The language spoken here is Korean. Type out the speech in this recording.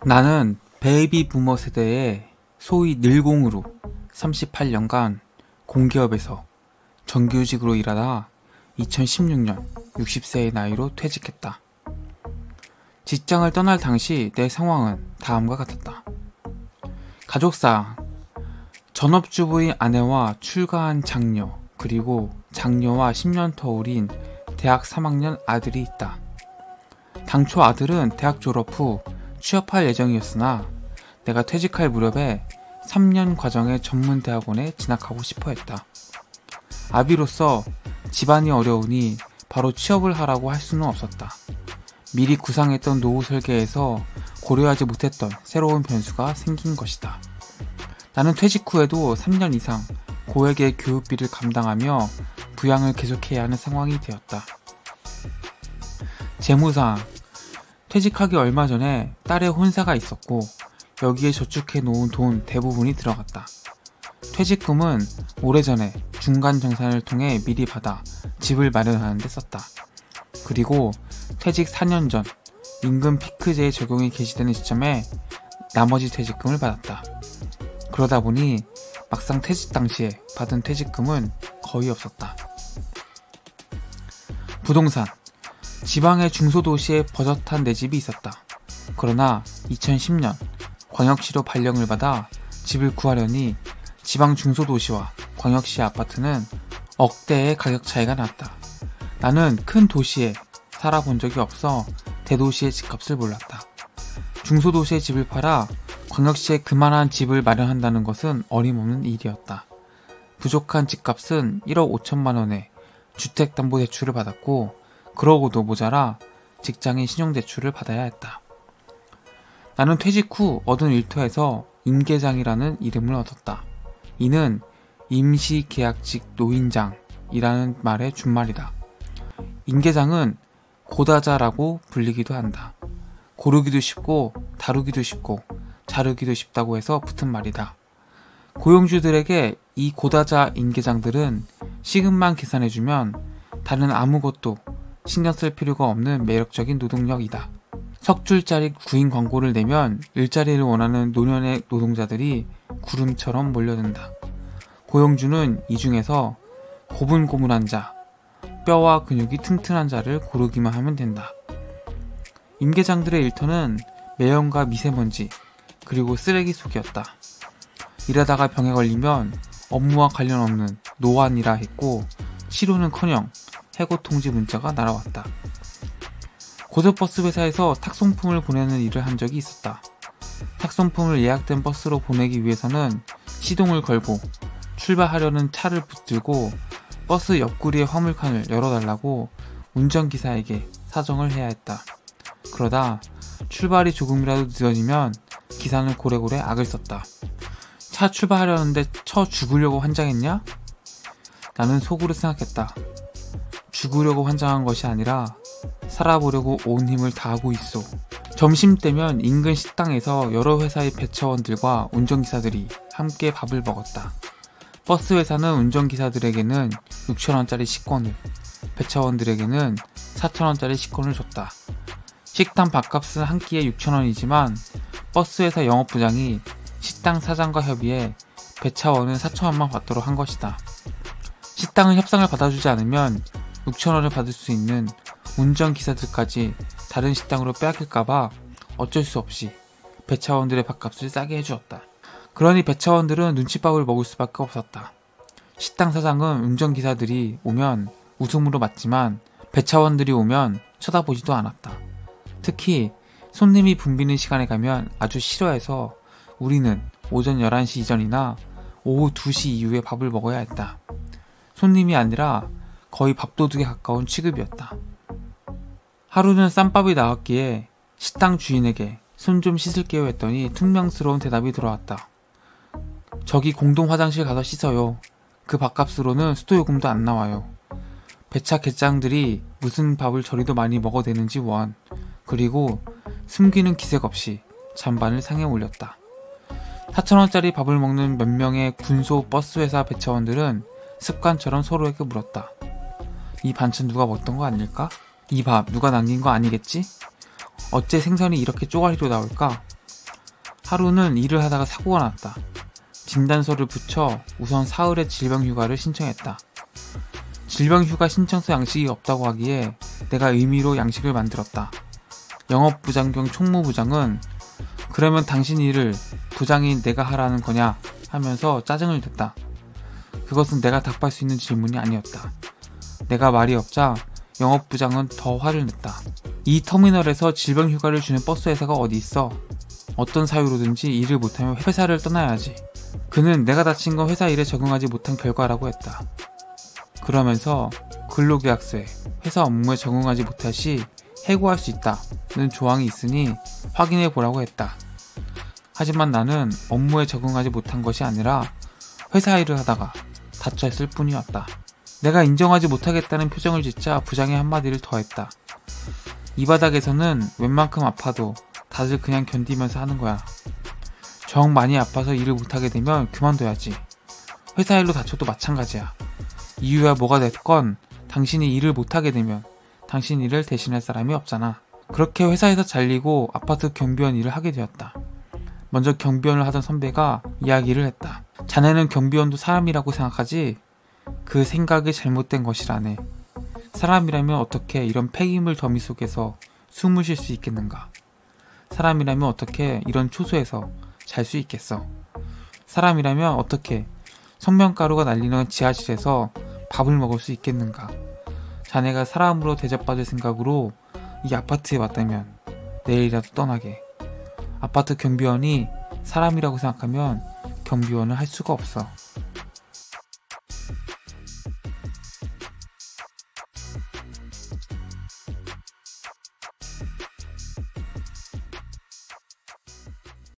나는 베이비 부머 세대의 소위 늘공으로 38년간 공기업에서 정규직으로 일하다 2016년 60세의 나이로 퇴직했다. 직장을 떠날 당시 내 상황은 다음과 같았다. 가족사항: 전업주부인 아내와 출가한 장녀, 그리고 장녀와 10년 터울인 대학 3학년 아들이 있다. 당초 아들은 대학 졸업 후 취업할 예정이었으나 내가 퇴직할 무렵에 3년 과정의 전문대학원에 진학하고 싶어 했다. 아비로서 집안이 어려우니 바로 취업을 하라고 할 수는 없었다. 미리 구상했던 노후 설계에서 고려하지 못했던 새로운 변수가 생긴 것이다. 나는 퇴직 후에도 3년 이상 고액의 교육비를 감당하며 부양을 계속해야 하는 상황이 되었다. 재무사항: 퇴직하기 얼마 전에 딸의 혼사가 있었고 여기에 저축해 놓은 돈 대부분이 들어갔다. 퇴직금은 오래전에 중간정산을 통해 미리 받아 집을 마련하는 데 썼다. 그리고 퇴직 4년 전 임금 피크제의 적용이 개시되는 시점에 나머지 퇴직금을 받았다. 그러다 보니 막상 퇴직 당시에 받은 퇴직금은 거의 없었다. 부동산: 지방의 중소도시에 버젓한 내 집이 있었다. 그러나 2010년 광역시로 발령을 받아 집을 구하려니 지방 중소도시와 광역시 아파트는 억대의 가격 차이가 났다. 나는 큰 도시에 살아본 적이 없어 대도시의 집값을 몰랐다. 중소도시의 집을 팔아 광역시에 그만한 집을 마련한다는 것은 어림없는 일이었다. 부족한 집값은 1억 5천만 원에 주택담보대출을 받았고 그러고도 모자라 직장인 신용대출을 받아야 했다. 나는 퇴직 후 얻은 일터에서 임계장이라는 이름을 얻었다. 이는 임시계약직 노인장이라는 말의 준말이다. 임계장은 고다자라고 불리기도 한다. 고르기도 쉽고 다루기도 쉽고 자르기도 쉽다고 해서 붙은 말이다. 고용주들에게 이 고다자 임계장들은 시급만 계산해주면 다른 아무것도 신경 쓸 필요가 없는 매력적인 노동력이다. 석줄짜리 구인 광고를 내면 일자리를 원하는 노년의 노동자들이 구름처럼 몰려든다. 고용주는 이 중에서 고분고분한 자, 뼈와 근육이 튼튼한 자를 고르기만 하면 된다. 임계장들의 일터는 매연과 미세먼지, 그리고 쓰레기 속이었다. 일하다가 병에 걸리면 업무와 관련 없는 노안이라 했고 치료는커녕 해고 통지 문자가 날아왔다. 고속버스 회사에서 탁송품을 보내는 일을 한 적이 있었다. 탁송품을 예약된 버스로 보내기 위해서는 시동을 걸고 출발하려는 차를 붙들고 버스 옆구리의 화물칸을 열어달라고 운전기사에게 사정을 해야 했다. 그러다 출발이 조금이라도 늦어지면 기사는 고래고래 악을 썼다. 차 출발하려는데 쳐 죽으려고 환장했냐? 나는 속으로 생각했다. 죽으려고 환장한 것이 아니라 살아보려고 온 힘을 다하고 있어. 점심때면 인근 식당에서 여러 회사의 배차원들과 운전기사들이 함께 밥을 먹었다. 버스 회사는 운전기사들에게는 6,000원짜리 식권을, 배차원들에게는 4,000원짜리 식권을 줬다. 식당 밥값은 한 끼에 6,000원이지만 버스 회사 영업부장이 식당 사장과 협의해 배차원은 4,000원만 받도록 한 것이다. 식당은 협상을 받아주지 않으면 6,000원을 받을 수 있는 운전기사들까지 다른 식당으로 빼앗길까봐 어쩔 수 없이 배차원들의 밥값을 싸게 해주었다. 그러니 배차원들은 눈칫밥을 먹을 수밖에 없었다. 식당 사장은 운전기사들이 오면 웃음으로 맞지만 배차원들이 오면 쳐다보지도 않았다. 특히 손님이 붐비는 시간에 가면 아주 싫어해서 우리는 오전 11시 이전이나 오후 2시 이후에 밥을 먹어야 했다. 손님이 아니라 거의 밥도둑에 가까운 취급이었다. 하루는 쌈밥이 나왔기에 식당 주인에게 손 좀 씻을게요 했더니 퉁명스러운 대답이 들어왔다. 저기 공동 화장실 가서 씻어요. 그 밥값으로는 수도요금도 안 나와요. 배차 개짱들이 무슨 밥을 저리도 많이 먹어대는지 원. 그리고 숨기는 기색 없이 잔반을 상에 올렸다. 4,000원짜리 밥을 먹는 몇 명의 군소 버스회사 배차원들은 습관처럼 서로에게 물었다. 이 반찬 누가 먹던 거 아닐까? 이 밥 누가 남긴 거 아니겠지? 어째 생선이 이렇게 쪼가리로 나올까? 하루는 일을 하다가 사고가 났다. 진단서를 붙여 우선 사흘의 질병휴가를 신청했다. 질병휴가 신청서 양식이 없다고 하기에 내가 의미로 양식을 만들었다. 영업부장 겸 총무부장은 그러면 당신 일을 부장인 내가 하라는 거냐 하면서 짜증을 냈다. 그것은 내가 답할 수 있는 질문이 아니었다. 내가 말이 없자 영업부장은 더 화를 냈다. 이 터미널에서 질병휴가를 주는 버스 회사가 어디 있어? 어떤 사유로든지 일을 못하면 회사를 떠나야지. 그는 내가 다친 건 회사 일에 적응하지 못한 결과라고 했다. 그러면서 근로계약서에 회사 업무에 적응하지 못할 시 해고할 수 있다는 조항이 있으니 확인해 보라고 했다. 하지만 나는 업무에 적응하지 못한 것이 아니라 회사 일을 하다가 다쳤을 뿐이었다. 내가 인정하지 못하겠다는 표정을 짓자 부장이 한마디를 더했다. 이 바닥에서는 웬만큼 아파도 다들 그냥 견디면서 하는 거야. 정 많이 아파서 일을 못하게 되면 그만둬야지. 회사 일로 다쳐도 마찬가지야. 이유야 뭐가 됐건 당신이 일을 못하게 되면 당신 일을 대신할 사람이 없잖아. 그렇게 회사에서 잘리고 아파트 경비원 일을 하게 되었다. 먼저 경비원을 하던 선배가 이야기를 했다. 자네는 경비원도 사람이라고 생각하지? 그 생각이 잘못된 것이라네. 사람이라면 어떻게 이런 폐기물 더미 속에서 숨을 쉴 수 있겠는가? 사람이라면 어떻게 이런 초소에서 잘 수 있겠어? 사람이라면 어떻게 성명가루가 날리는 지하실에서 밥을 먹을 수 있겠는가? 자네가 사람으로 대접받을 생각으로 이 아파트에 왔다면 내일이라도 떠나게. 아파트 경비원이 사람이라고 생각하면 경비원을 할 수가 없어.